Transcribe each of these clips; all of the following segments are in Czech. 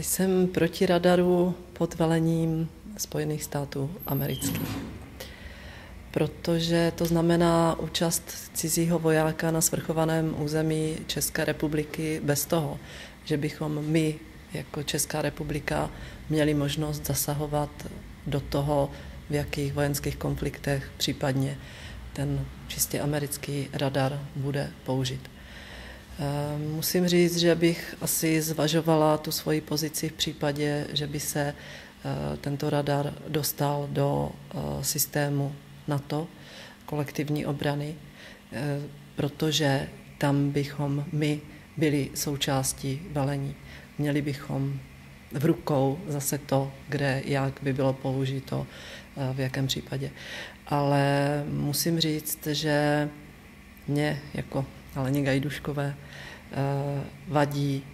Jsem proti radaru pod velením Spojených států amerických, protože to znamená účast cizího vojáka na svrchovaném území České republiky bez toho, že bychom my jako Česká republika měli možnost zasahovat do toho, v jakých vojenských konfliktech případně ten čistě americký radar bude použit. Musím říct, že bych asi zvažovala tu svoji pozici v případě, že by se tento radar dostal do systému NATO, kolektivní obrany, protože tam bychom my byli součástí velení. Měli bychom v rukou zase to, kde, jak by bylo použito, v jakém případě. Ale musím říct, že mě jako Aleně Gajduškové vadí,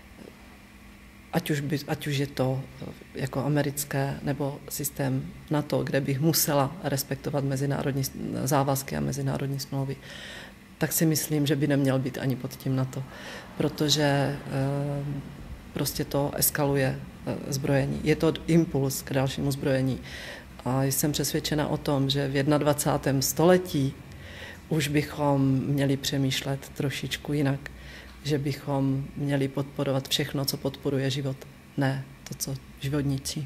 ať už je to jako americké nebo systém NATO, kde bych musela respektovat mezinárodní závazky a mezinárodní smlouvy, tak si myslím, že by neměl být ani pod tím NATO, protože prostě to eskaluje zbrojení. Je to impuls k dalšímu zbrojení. A jsem přesvědčena o tom, že v 21. století už bychom měli přemýšlet trošičku jinak, že bychom měli podporovat všechno, co podporuje život, ne to, co život ničí.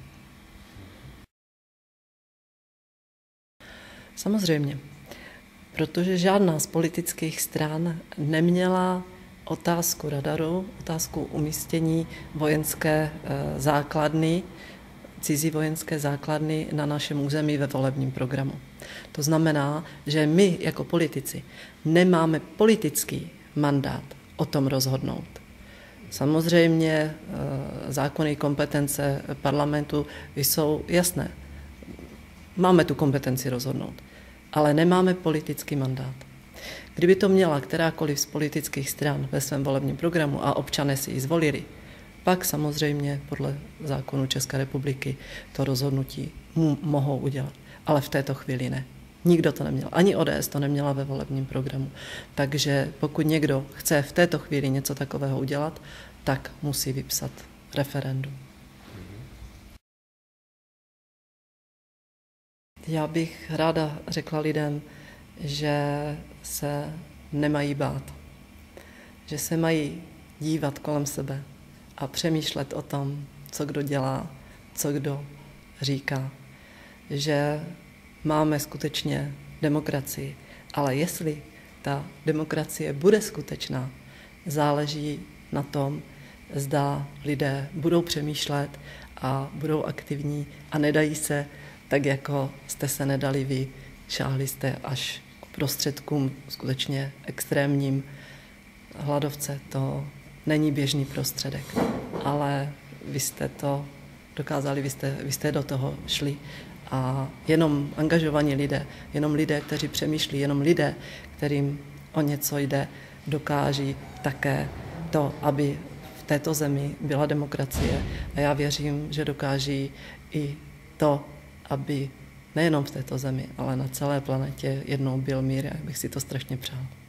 Samozřejmě, protože žádná z politických stran neměla otázku radaru, otázku umístění vojenské základny, cizí vojenské základny na našem území ve volebním programu. To znamená, že my jako politici nemáme politický mandát o tom rozhodnout. Samozřejmě zákony kompetence parlamentu jsou jasné. Máme tu kompetenci rozhodnout, ale nemáme politický mandát. Kdyby to měla kterákoliv z politických stran ve svém volebním programu a občané si ji zvolili, pak samozřejmě podle zákonu České republiky to rozhodnutí mohou udělat. Ale v této chvíli ne. Nikdo to neměl. Ani ODS to neměla ve volebním programu. Takže pokud někdo chce v této chvíli něco takového udělat, tak musí vypsat referendum. Já bych ráda řekla lidem, že se nemají bát. Že se mají dívat kolem sebe a přemýšlet o tom, co kdo dělá, co kdo říká. Že máme skutečně demokracii, ale jestli ta demokracie bude skutečná, záleží na tom, zda lidé budou přemýšlet a budou aktivní a nedají se, tak jako jste se nedali vy, šáhli jste až k prostředkům skutečně extrémním hladovce. To není běžný prostředek, ale vy jste to dokázali, vy jste do toho šli. A jenom angažovaní lidé, jenom lidé, kteří přemýšlí, jenom lidé, kterým o něco jde, dokáží také to, aby v této zemi byla demokracie. A já věřím, že dokáží i to, aby nejenom v této zemi, ale na celé planetě jednou byl mír, jak bych si to strašně přál.